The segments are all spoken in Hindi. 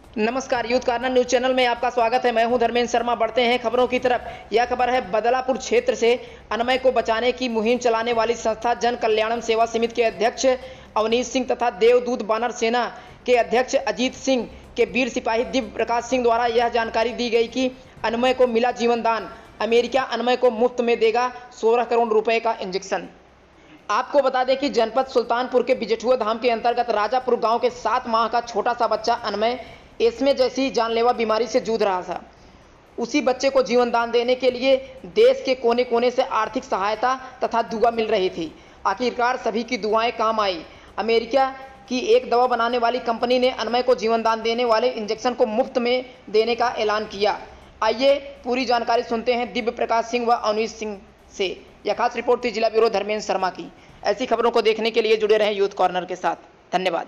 नमस्कार, यूथ कॉर्नर न्यूज चैनल में आपका स्वागत है। मैं हूं धर्मेंद्र शर्मा। बढ़ते हैं खबरों की तरफ। यह खबर है बदलापुर क्षेत्र से। अनमय को बचाने की मुहिम चलाने वाली संस्था जन कल्याणम सेवा समिति के अध्यक्ष अवनीश सिंह तथा देवदूत बानर सेना के अध्यक्ष अजीत सिंह के वीर सिपाही दिव्य प्रकाश सिंह द्वारा यह जानकारी दी गई कि अनमय को मिला जीवन दान। अमेरिका अनमय को मुफ्त में देगा 16 करोड़ रुपए का इंजेक्शन। आपको बता दें कि जनपद सुल्तानपुर के बिजठुआ धाम के अंतर्गत राजापुर गांव के 7 माह का छोटा सा बच्चा अनमय एस्मे जैसी जानलेवा बीमारी से जूझ रहा था। उसी बच्चे को जीवन दान देने के लिए देश के कोने कोने से आर्थिक सहायता तथा दुआ मिल रही थी। आखिरकार सभी की दुआएं काम आई। अमेरिका की एक दवा बनाने वाली कंपनी ने अनमय को जीवन दान देने वाले इंजेक्शन को मुफ्त में देने का ऐलान किया। आइए पूरी जानकारी सुनते हैं दिव्य प्रकाश सिंह व अवनीश सिंह से। यह खास रिपोर्ट थी जिला ब्यूरो धर्मेंद्र शर्मा की। ऐसी खबरों को देखने के लिए जुड़े रहें यूथ कॉर्नर के साथ। धन्यवाद।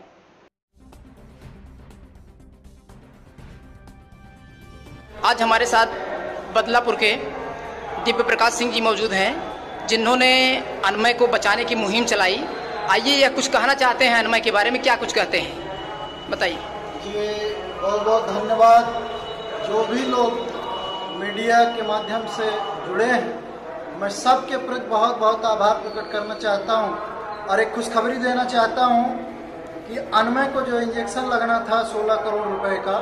आज हमारे साथ बदलापुर के दिव्य प्रकाश सिंह जी मौजूद हैं, जिन्होंने अनमय को बचाने की मुहिम चलाई। आइए यह कुछ कहना चाहते हैं अनमय के बारे में, क्या कुछ कहते हैं बताइए। जी बहुत बहुत धन्यवाद। जो भी लोग मीडिया के माध्यम से जुड़े हैं, मैं सबके प्रति बहुत बहुत आभार प्रकट करना चाहता हूं और एक खुशखबरी देना चाहता हूं कि अनमय को जो इंजेक्शन लगना था 16 करोड़ रुपए का,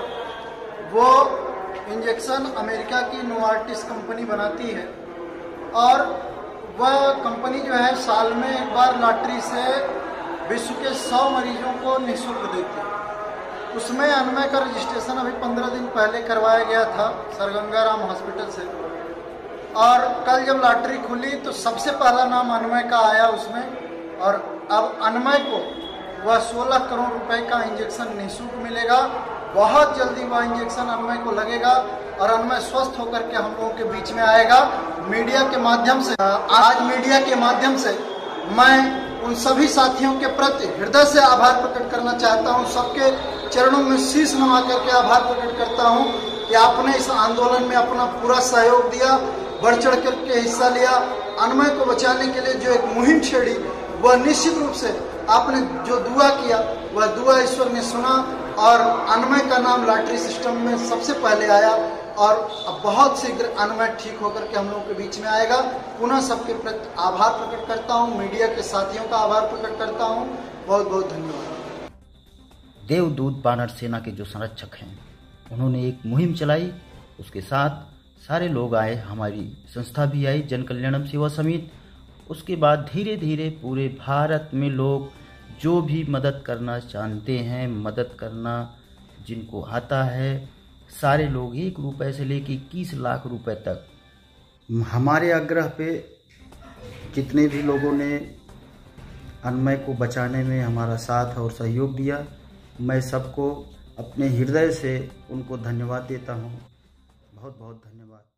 वो इंजेक्शन अमेरिका की नोवार्टिस कंपनी बनाती है और वह कंपनी जो है साल में एक बार लॉटरी से विश्व के 100 मरीजों को निःशुल्क देती है। उसमें अनमय का रजिस्ट्रेशन अभी 15 दिन पहले करवाया गया था सर गंगाराम हॉस्पिटल से, और कल जब लॉटरी खुली तो सबसे पहला नाम अनमय का आया उसमें। और अब अनमय को वह 16 करोड़ रुपए का इंजेक्शन निःशुल्क मिलेगा। बहुत जल्दी वह इंजेक्शन अनमय को लगेगा और अनमय स्वस्थ होकर के हम लोगों के बीच में आएगा। मीडिया के माध्यम से आज मीडिया के माध्यम से मैं उन सभी साथियों के प्रति हृदय से आभार प्रकट करना चाहता हूं। सबके चरणों में शीश नवा करके आभार प्रकट करता हूं कि आपने इस आंदोलन में अपना पूरा सहयोग दिया, बढ़ चढ़ करके हिस्सा लिया। अनमय को बचाने के लिए जो एक मुहिम छेड़ी, वह निश्चित रूप से आपने जो दुआ किया वह दुआ ईश्वर ने सुना और अनमय का नाम लॉटरी सिस्टम में सबसे पहले आया और अब बहुत शीघ्र अनमय ठीक होकर के हम लोगों के बीच में आएगा। पुनः सबके प्रति आभार प्रकट करता हूं, मीडिया के साथियों का आभार प्रकट करता हूं। बहुत बहुत धन्यवाद। देवदूत बानर सेना के जो संरक्षक हैं, उन्होंने एक मुहिम चलाई, उसके साथ सारे लोग आए, हमारी संस्था भी आई जन कल्याणम सेवा समिति। उसके बाद धीरे धीरे पूरे भारत में लोग जो भी मदद करना जानते हैं, मदद करना जिनको आता है, सारे लोग 1 रुपए से लेकर 21 लाख रुपए तक हमारे आग्रह पे जितने भी लोगों ने अनमय को बचाने में हमारा साथ और सहयोग दिया, मैं सबको अपने हृदय से उनको धन्यवाद देता हूँ। बहुत बहुत धन्यवाद।